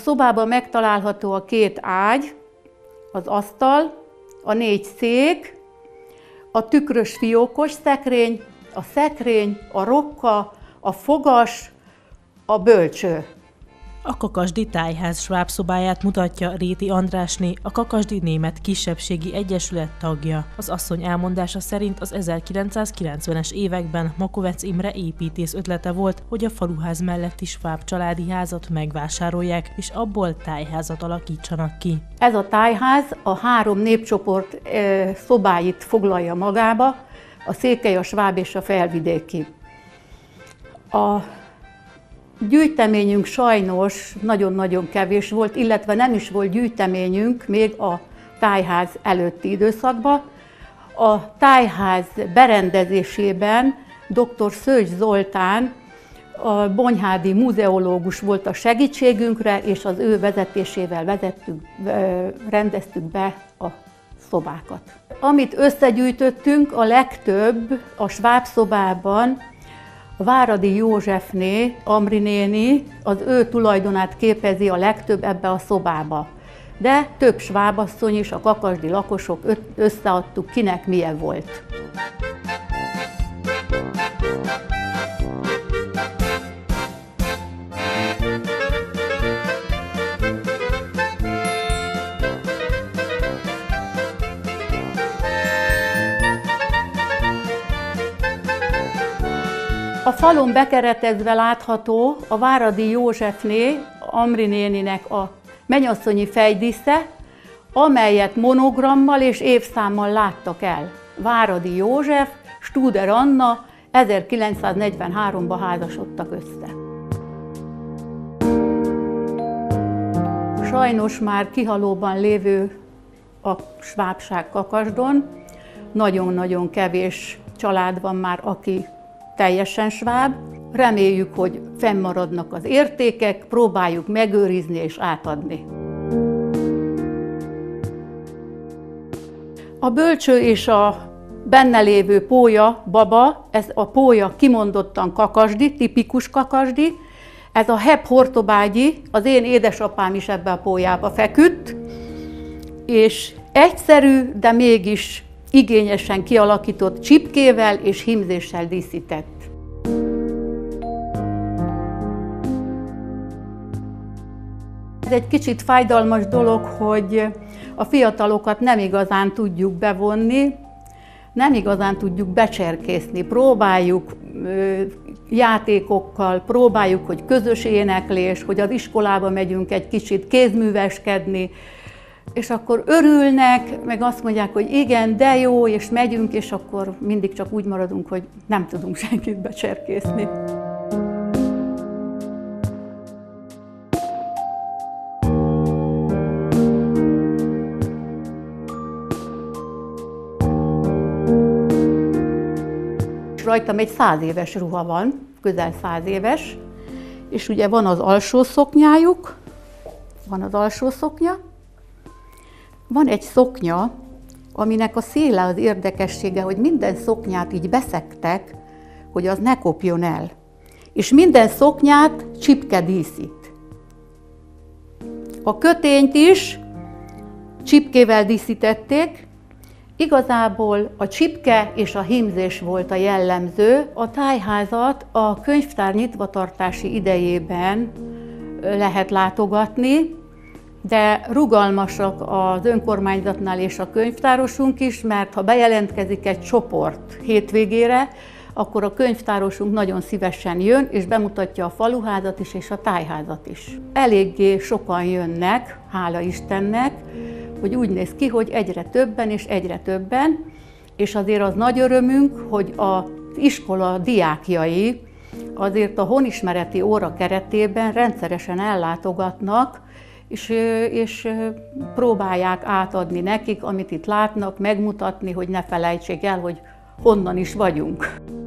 szobában megtalálható a 2 ágy, az asztal, a 4 szék, a tükrös fiókos szekrény, a rokka, a fogas, a bölcső. A Kakasdi Tájház svábszobáját mutatja Réti Andrásné, a Kakasdi Német Kisebbségi Egyesület tagja. Az asszony elmondása szerint az 1990-es években Makovec Imre építész ötlete volt, hogy a faluház melletti sváb családi házat megvásárolják, és abból tájházat alakítsanak ki. Ez a tájház a 3 népcsoport szobáit foglalja magába, a székely, a sváb és a felvidéki. A gyűjteményünk sajnos nagyon-nagyon kevés volt, illetve nem is volt gyűjteményünk még a tájház előtti időszakban. A tájház berendezésében dr. Szőcs Zoltán, a bonyhádi muzeológus volt a segítségünkre, és az ő vezetésével rendeztük be a szobákat. Amit összegyűjtöttünk, a legtöbb a svábszobában Váradi Józsefné, Amri néni, az ő tulajdonát képezi a legtöbb ebbe a szobába. De több svábasszony is, a kakasdi lakosok összeadtuk, kinek milyen volt. A falon bekeretezve látható a Váradi Józsefné, Amri néninek a mennyasszonyi fejdísze, amelyet monogrammal és évszámmal láttak el. Váradi József, Studer Anna 1943-ban házasodtak össze. Sajnos már kihalóban lévő a svábság Kakasdon, nagyon-nagyon kevés család van már, aki teljesen sváb. Reméljük, hogy fennmaradnak az értékek, próbáljuk megőrizni és átadni. A bölcső és a benne lévő pólya, baba, ez a pólya kimondottan kakasdi, tipikus kakasdi. Ez a Hebb Hortobágyi, az én édesapám is ebbe a pólyába feküdt, és egyszerű, de mégis igényesen kialakított csipkével és hímzéssel díszített. Ez egy kicsit fájdalmas dolog, hogy a fiatalokat nem igazán tudjuk bevonni, nem igazán tudjuk becserkészni. Próbáljuk játékokkal, próbáljuk, hogy közös éneklés, hogy az iskolába megyünk egy kicsit kézműveskedni, és akkor örülnek, meg azt mondják, hogy igen, de jó, és megyünk, és akkor mindig csak úgy maradunk, hogy nem tudunk senkit becserkészni. Rajtam egy 100 éves ruha van, közel 100 éves, és ugye van az alsó szoknyájuk, van egy szoknya, aminek a széle az érdekessége, hogy minden szoknyát így beszektek, hogy az ne kopjon el. És minden szoknyát csipke díszít. A kötényt is csipkével díszítették, igazából a csipke és a hímzés volt a jellemző. A tájházat a könyvtár nyitvatartási idejében lehet látogatni, de rugalmasak az önkormányzatnál és a könyvtárosunk is, mert ha bejelentkezik egy csoport hétvégére, akkor a könyvtárosunk nagyon szívesen jön, és bemutatja a faluházat is, és a tájházat is. Eléggé sokan jönnek, hála Istennek, hogy úgy néz ki, hogy egyre többen, és azért az nagy örömünk, hogy az iskola diákjai azért a honismereti óra keretében rendszeresen ellátogatnak, és próbálják átadni nekik, amit itt látnak, megmutatni, hogy ne felejtsék el, hogy honnan is vagyunk.